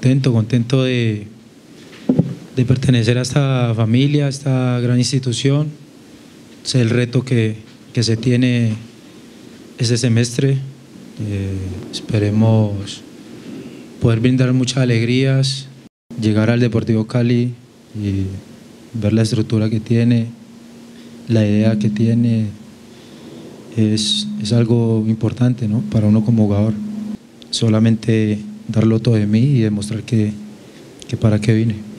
contento de pertenecer a esta familia, a esta gran institución. Sé el reto que se tiene este semestre. Esperemos poder brindar muchas alegrías, llegar al Deportivo Cali y ver la estructura que tiene, la idea que tiene. Es algo importante, ¿no?, para uno como jugador. Solamente darlo todo de mí y demostrar que para qué vine.